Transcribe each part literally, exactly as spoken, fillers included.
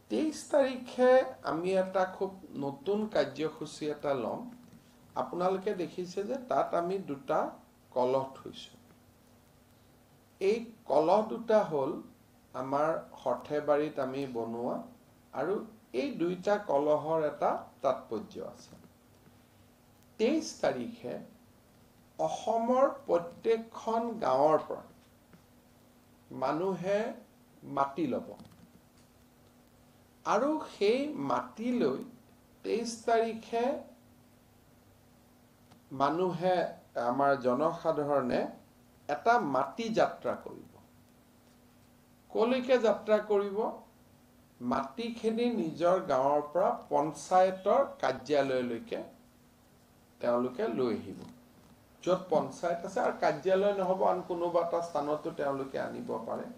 তেইছ তাৰিখে আমি এটা খুব নতুন কাৰ্যসূচী এটা লম আপোনালোকে দেখিছে যে তাত আমি দুটা কলহ থৈছো এই কলহ দুটা হল আমাৰ হঠেবাৰীত আমি বনোৱা আৰু এই দুইটা কলহৰ এটা তাৎপৰ্য আছে তেইছ তাৰিখে অসমৰ প্ৰত্যেকখন গাঁৱৰ পৰা মানুহে মাটি ল'ব আৰু সেই মাটি লৈ তেইছ তাৰিখে মানুহে আমাৰ জনসাধাৰণে এটা মাটি যাত্ৰা কৰিব কলৈকে যাত্ৰা কৰিব মাটিখিনি নিজৰ গাঁৱৰ পৰা পঞ্চায়তৰ কাৰ্যালয়লৈকে তেওঁলোকে লৈ আহিব য'ত পঞ্চায়ত আছে আৰু কাৰ্যালয় নহব আন কোনোবা এটা স্থানতো তেওঁলোকে আনিব পাৰে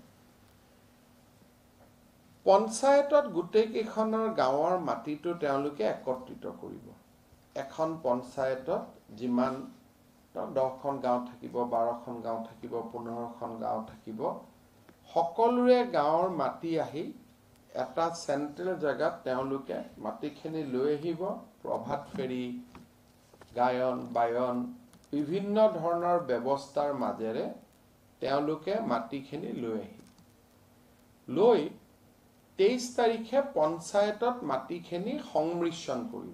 পঞ্চায়তত গোটেই কেইখনৰ গাঁৱৰ মাটিটো তেওঁলোকে একত্ৰিত কৰিব এখন পঞ্চায়তত যিমান দহখন গাঁও থাকিব বাৰখন গাঁও থাকিব পোন্ধৰখন গাঁও থাকিব সকলোৰে গাঁৱৰ মাটি আহি এটা চেন্ট্ৰেল জায়গাত তেওঁলোকে মাটিখিনি লৈ আহিব প্ৰভাত ফেৰী গায়ন বায়ন বিভিন্ন ধৰণৰ ব্যৱস্থাৰ মাজেৰে তেওঁলোকে মাটিখিনি লৈ আহিব লৈ তেইছ তাৰিখে পঞ্চায়তত মাটিখিনি সংমিশ্ৰণ কৰিব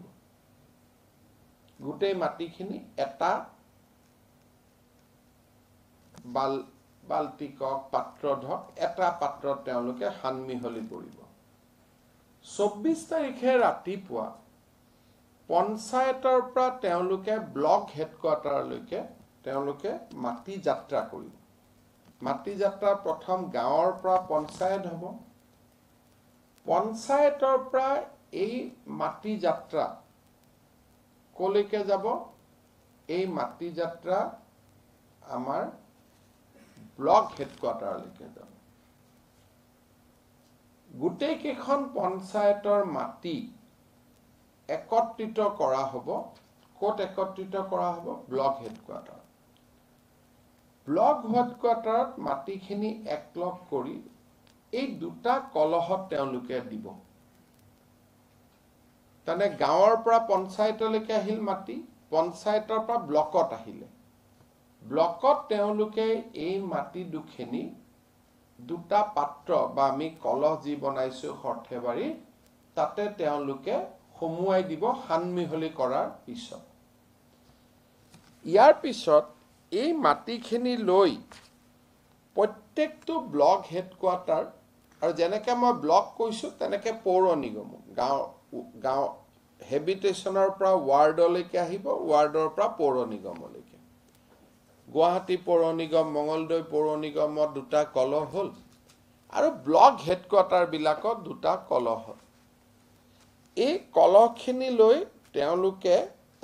গোটেই মাটিখিনি এটা বাল বাল্টিকক পাত্ৰধক এটা পাত্ৰত তেওঁলোকে হানমিহলি কৰিব চৌব্বিছ তাৰিখে ৰাতিপুৱা পঞ্চায়তৰ পৰা তেওঁলোকে ব্লক হেডকোৱাৰ্টাৰলৈকে তেওঁলোকে মাটি যাত্ৰা কৰিব মাটি যাত্ৰা প্ৰথম গাঁৱৰ পৰা পঞ্চায়ত হ'ব পঞ্চায়তৰ পৰা এই মাটি যাত্ৰা কলৈকে যাব এই মাটি যাত্ৰা আমাৰ ব্লক হেডকোৱাৰ্টাৰলৈকে যাব গোটেই কেইখন পঞ্চায়তৰ মাটি একত্ৰিত কৰা হ'ব ক'ত একত্ৰিত কৰা হ'ব ব্লক হেডকোৱাৰ্টাৰ ব্লক হেডকোৱাৰ্টাৰত মাটিখিনি একলগ কৰি এই দুটা কলহত তেওঁলোকে দিব তানে গাঁৱৰ পৰা পঞ্চায়তলৈকে আহিল মাটি পঞ্চায়তৰ পৰা ব্লকত আহিলে ব্লকত তেওঁলোকে এই মাটি দুখিনি দুটা পাত্ৰ বা আমি কলহ যি বনাইছো হঠেবাৰী তাতে তেওঁলোকে সমুৱাই দিব হানমিহলি কৰাৰ পিছত ইয়াৰ পিছত এই মাটিখিনি লৈ প্ৰত্যেকটো ব্লক হেডকোৱাৰ্টাৰ আৰু যেনেকে মই ব্লক কৈছো তেনেকে পৌৰ নিগম গাঁও গাঁও হেবিটেশনৰ পৰা ৱাৰ্ডলৈকে আহিব ৱাৰ্ডৰ পৰা পৌৰ নিগমলৈকে গুৱাহাটী পৌৰ নিগম মঙ্গলদৈ পৌৰ নিগমত দুটা কলহ হল আৰু ব্লক হেডকোৱাৰ্টাৰ বিলাকত দুটা কলহ হল এই কলহখিনি লৈ তেওঁলোকে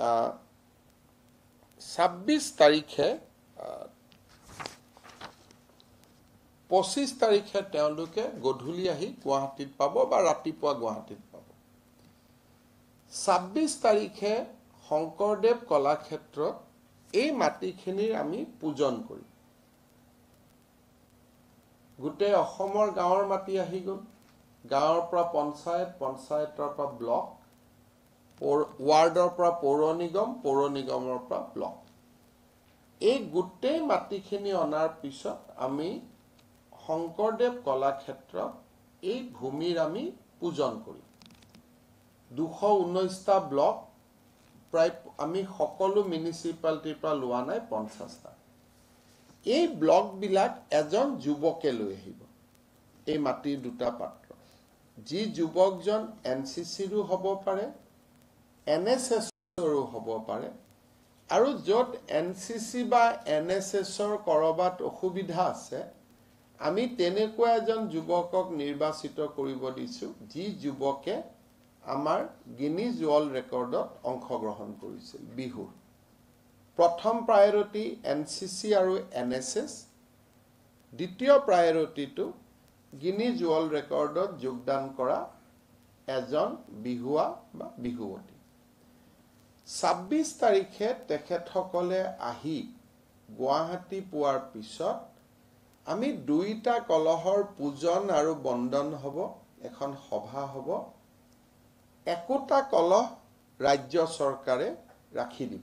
ছাব্বিছ তাৰিখে পঁচিছ তাৰিখে তেওঁলোকে গধূলি আহি গুৱাহাটীত পাব বা ৰাতিপুৱা গুৱাহাটীত পাব ছাব্বিছ তাৰিখে শংকৰদেৱ কলাক্ষেত্ৰত এই মাটিখিনিৰ আমি পূজন কৰিম গোটেই অসমৰ গাঁৱৰ মাটি আহি গ'ল গাঁৱৰ পৰা পঞ্চায়ত পঞ্চায়তৰ পৰা ব্লক ৱাৰ্ডৰ পৰা পৌৰ নিগম পৌৰ নিগমৰ পৰা ব্লক এই গোটেই মাটিখিনি অনাৰ পিছত আমি শংকৰদেৱ কলাক্ষেত্ৰত এই ভূমিৰ আমি পূজন কৰিম দুশ ঊনৈশটা ব্লক প্ৰায় আমি সকলো মিউনিচিপালিটিৰ পৰা লোৱা নাই পঞ্চাছটা এই ব্লক বিলাক এজন যুৱকে লৈ আহিব এই মাটিৰ দুটা পাত্ৰ যি যুৱকজন এনচিচিৰো হ'ব পাৰে এনএছএছৰো হ'ব পাৰে আৰু য'ত এনচিচি বা এনএছএছৰ কৰবাত অসুবিধা আছে আমি তেনেকুৱা এজন যুৱকক নিৰ্বাচিত কৰিব দিছো যি যুৱকে আমাৰ গিনিজ ৱৰ্ল্ড ৰেকৰ্ডত অংশগ্ৰহণ কৰিছিল বিহুৰ প্ৰথম প্ৰায়োৰিটি এনচিচি আৰু এনএছএছ দ্বিতীয় প্ৰায়োৰিটিটো গিনিজ ৱৰ্ল্ড ৰেকৰ্ডত যোগদান কৰা এজন বিহুৱা বা বিহুৱতী ছাব্বিছ তাৰিখে তেখেতসকলে আহি গুৱাহাটী পোৱাৰ পিছত আমি দুইটা কলহৰ পূজন আৰু বন্দন হ'ব এখন সভা হ'ব একোটা কলহ ৰাজ্য চৰকাৰে ৰাখি দিব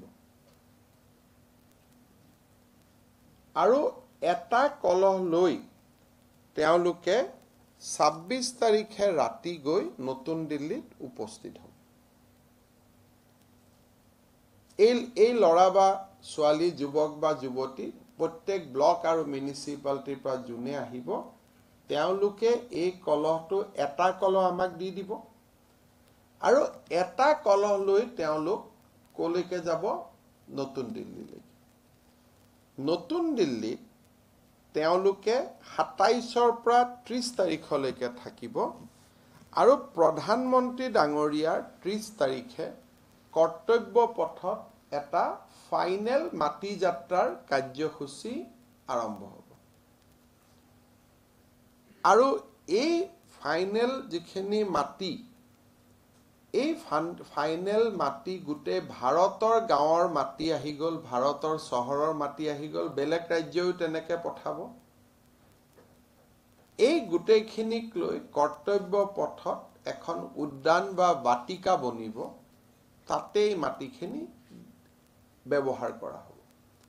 আৰু এটা কলহ লৈ তেওঁলোকে ছাব্বিছ তাৰিখে ৰাতি গৈ নতুন দিল্লীত উপস্থিত হ'ব এই এই লৰা বা ছোৱালী যুৱক বা যুৱতী প্ৰত্যেক ব্লক আৰু মিউনিচিপালিটিৰ পৰা জুনে আহিব তেওঁলোকে এই কলহটো এটা কলহ আমাক দি দিব আৰু এটা কলহ লৈ তেওঁলোক কলৈকে যাব নতুন দিল্লীলৈ নতুন দিল্লীত তেওঁলোকে সাতাইছৰ পৰা ত্ৰিছ তাৰিখলৈকে থাকিব আৰু প্ৰধানমন্ত্ৰী ডাঙৰীয়াৰ ত্ৰিছ তাৰিখে কৰ্তব্য পথত এটা ফাইনেল মাটি যাত্ৰাৰ কাৰ্যসূচী আৰম্ভ হ'ব আৰু এই ফাইনেল যিখিনি মাটি এই ফাইনেল মাটি গোটেই ভাৰতৰ গাঁৱৰ মাটি আহি গ'ল ভাৰতৰ চহৰৰ মাটি আহি গ'ল বেলেগ ৰাজ্যও তেনেকে পঠাব এই গোটেইখিনিক লৈ কৰ্তব্য পথত এখন উদ্যান বা বাটিকা বনিব তাতেই মাটিখিনি ব্যৱহাৰ কৰা হ'ব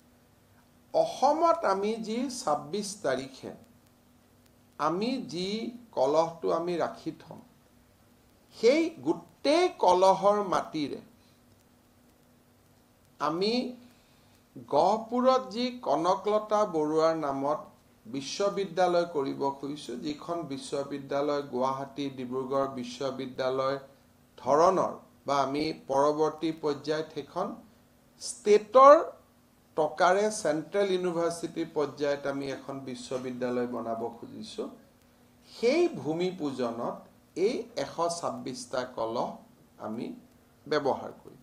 অসমত আমি যি ছাব্বিছ তাৰিখে আমি যি কলহটো আমি ৰাখি থম সেই গোটেই কলহৰ মাটিৰে আমি গহপুৰত যি কনকলতা বৰুৱাৰ নামত বিশ্ববিদ্যালয় কৰিব খুজিছো যিখন বিশ্ববিদ্যালয় গুৱাহাটী ডিব্ৰুগড় বিশ্ববিদ্যালয় ধৰণৰ বা আমি পৰৱৰ্তী পৰ্যায়ত এখন ষ্টেটৰ টকাৰে সেন্ট্ৰেল ইউনিভাৰ্সিটি পৰ্যায়ত আমি এখন বিশ্ববিদ্যালয় বনাব খুজিছো সেই ভূমি পূজনত এই এশ ছাব্বিছটা কলহ আমি ব্যৱহাৰ কৰিম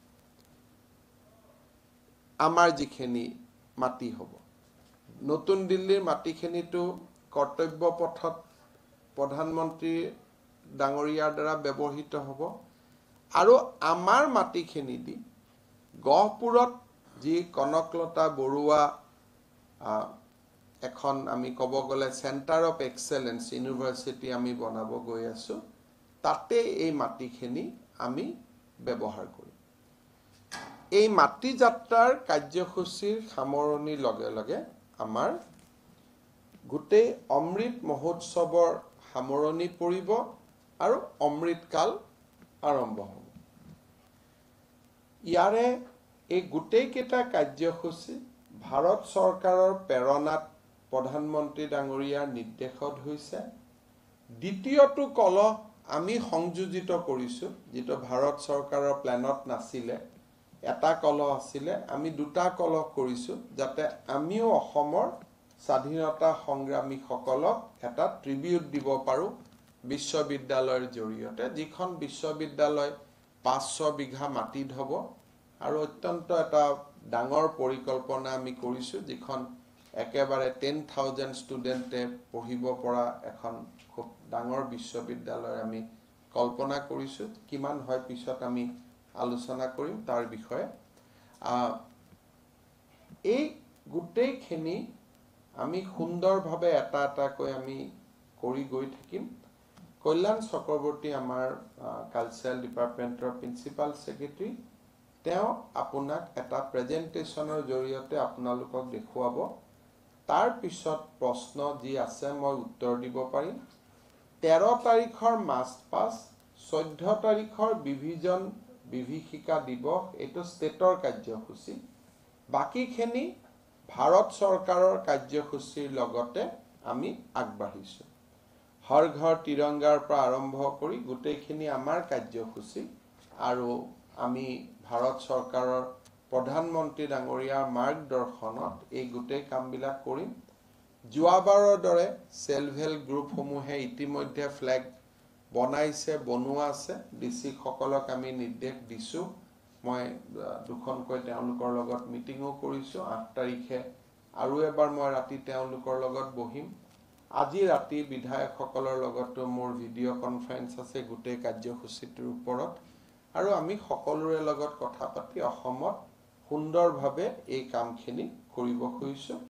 আমাৰ যিখিনি মাটি হ'ব নতুন দিল্লীৰ মাটিখিনিটো কৰ্তব্য পথত প্ৰধানমন্ত্ৰী ডাঙৰীয়াৰ দ্বাৰা ব্যৱহৃত হ'ব আৰু আমাৰ মাটিখিনি দি গহপুৰত যি কনকলতা বৰুৱা এখন আমি ক'ব গ'লে সেন্টাৰ অফ এক্সেলেন্স ইউনিভাৰ্সিটি আমি বনাব গৈ আছো তাতে এই মাটিখিনি আমি ব্যৱহাৰ কৰিম এই মাটি যাত্ৰাৰ কাৰ্যসূচীৰ সামৰণিৰ লগে লগে আমাৰ গোটেই অমৃত মহোৎসৱৰ সামৰণি পৰিব আৰু অমৃতকাল আৰম্ভ হ'ব ইয়াৰে এই গোটেই কেইটা কাৰ্যসূচী ভাৰত চৰকাৰৰ প্ৰেৰণাত প্ৰধানমন্ত্ৰী ডাঙৰীয়াৰ নিৰ্দেশত হৈছে দ্বিতীয়টো কলহ আমি সংযোজিত কৰিছো যেটো ভাৰত চৰকাৰৰ প্লেনত নাছিলে এটা কলহ আছিলে আমি দুটা কলহ কৰিছো যাতে আমিও অসমৰ স্বাধীনতা সংগ্ৰামী সকলক এটা ট্ৰিবিউট দিব পাৰো বিশ্ববিদ্যালয়ৰ জৰিয়তে যিখন বিশ্ববিদ্যালয় পাঁচশ বিঘা মাটিত হ'ব আৰু অত্যন্ত এটা ডাঙৰ পৰিকল্পনা আমি কৰিছো যিখন একেবাৰে টেন থাউজেণ্ড ষ্টুডেণ্টে পঢ়িব পৰা এখন খুব ডাঙৰ বিশ্ববিদ্যালয় আমি কল্পনা কৰিছো কিমান হয় পিছত আমি আলোচনা কৰিম তাৰ বিষয়ে এই গোটেইখিনি আমি সুন্দৰভাৱে এটা এটাকৈ আমি কৰি গৈ থাকিম কল্যাণ চক্ৰৱৰ্তী আমাৰ কালচাৰেল ডিপাৰ্টমেণ্টৰ প্ৰিন্সিপাল সেক্ৰেটাৰী তেওঁ আপোনাক এটা প্ৰেজেন্টেশনৰ জৰিয়তে আপোনালোকক দেখুৱাব তাৰ পিছত প্ৰশ্ন যি আছে মই উত্তৰ দিব পাৰিম তেৰ তাৰিখৰ মাষ্ট পাস চৈধ্য তাৰিখৰ বিভিজন বিভীষিকা দিৱস এটো ষ্টেটৰ কাৰ্যসূচী বাকিখিনি ভাৰত চৰকাৰৰ কাৰ্যসূচীৰ লগতে আমি আগবাঢ়িছো হৰ ঘৰ তিৰংগাৰ পৰা আৰম্ভ কৰি গোটেইখিনি আমাৰ কাৰ্যসূচী আৰু আমি ভাৰত চৰকাৰৰ প্ৰধানমন্ত্ৰী ডাঙৰীয়াৰ মাৰ্গদৰ্শনত এই গোটেই কামবিলাক কৰিম যোৱাবাৰৰ দৰে সেলফ হেল্প গ্ৰুপসমূহে ইতিমধ্যে ফ্ল্যাগ বনাইছে বনোৱা আছে ডিসি সকলক আমি নিৰ্দেশ দিছো মই দুখনকৈ তেওঁলোকৰ লগত মিটিংও কৰিছো আঠ তাৰিখে আৰু এবাৰ মই ৰাতি তেওঁলোকৰ লগত বহিম আজি ৰাতি বিধায়ক সকলৰ লগতো মোৰ ভিডিঅ' কনফাৰেন্স আছে গোটেই কাৰ্যসূচীটোৰ ওপৰত আৰু আমি সকলোৰে লগত কথা পাতি অসমত সুন্দৰভাৱে এই কামখিনি কৰিব খুজিছো